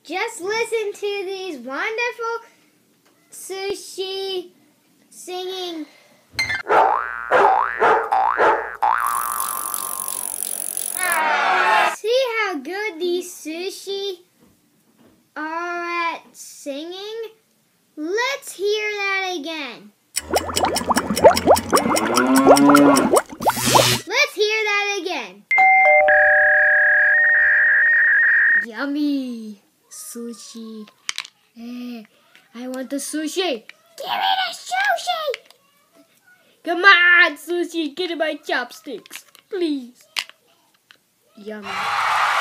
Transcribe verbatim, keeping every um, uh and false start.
Just listen to these wonderful sushi singing. See how good these sushi are at singing? Let's hear that again. Let's hear that again. Yummy sushi. Hey, I want the sushi. Give me the sushi. Come on, sushi, get in my chopsticks, please. Yummy.